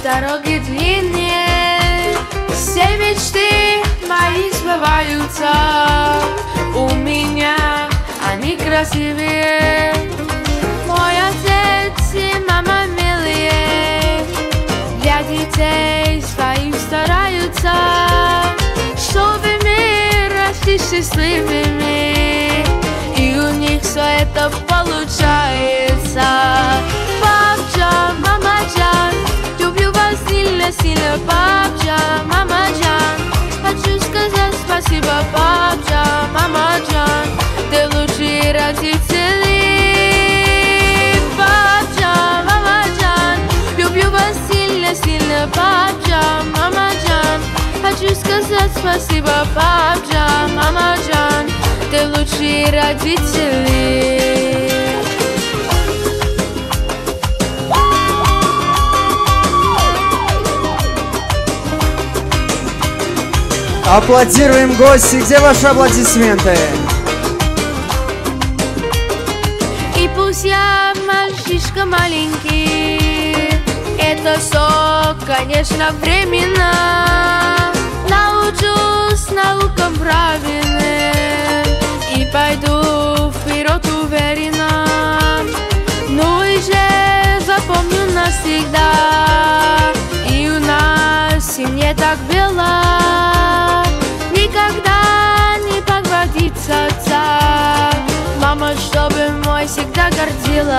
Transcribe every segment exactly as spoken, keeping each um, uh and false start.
дороги длиннее, все мечты мои сбываются. У меня они красивее. Мой отец и мама милые, для детей своих стараются, чтобы мы росли счастливыми, и у них все это получается. Папджан, мамаджан, люблю вас сильно-сильно. Папджан, мамаджан, хочу сказать спасибо. Папджан, мамаджан, ты лучшие родители. Папджан, мамаджан, люблю вас сильно-сильно. Папджан, мамаджан, хочу сказать спасибо. Папджан, мамаджан, ты лучшие родители. Аплодируем гости. Где ваши аплодисменты? И пусть я мальчишка маленький, это все, конечно, временно. Научусь наукам правильным и пойду вперед уверенно. Ну и же запомню навсегда, и у нас в семье так было. Никогда не погодится отца, мама, чтобы мой всегда гордилась.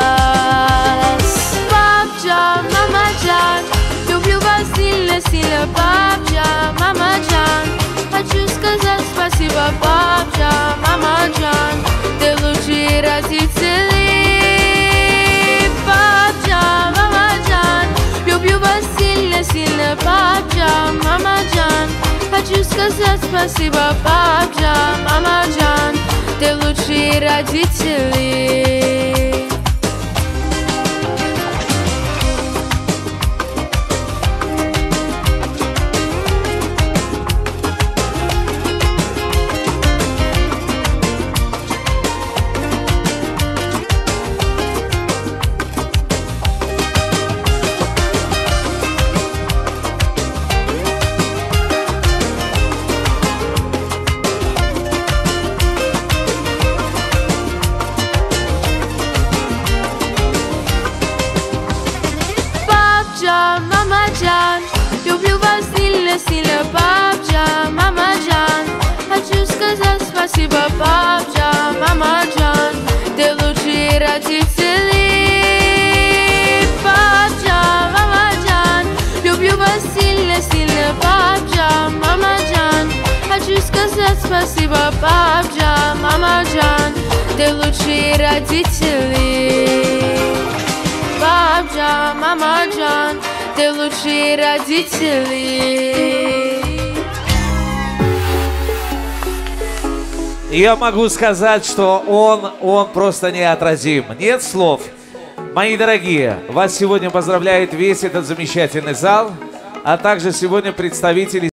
Папджан, мамаджан, люблю вас сильно-сильно. Папджан, мамаджан, хочу сказать спасибо. Папджан, мамаджан, ты лучшие родители. Папджан, мамаджан, люблю вас сильно-сильно. Папджан, мамаджан, хочу сказать спасибо. Папджан, мамаджан, ты лучшие родители. Мамаджан, люблю вас сильно-сильно. Папджан, мамаджан, хочу сказать спасибо. Папджан, мамаджан, ты лучшие родители. Папджан, мамаджан, люблю вас сильно-сильно. Папджан, мамаджан, хочу сказать спасибо. Папджан, мамаджан, ты лучшие родители. Папджан, мамаджан, ты лучшие родители. Я могу сказать, что он, он просто неотразим. Нет слов. Мои дорогие, вас сегодня поздравляет весь этот замечательный зал, а также сегодня представители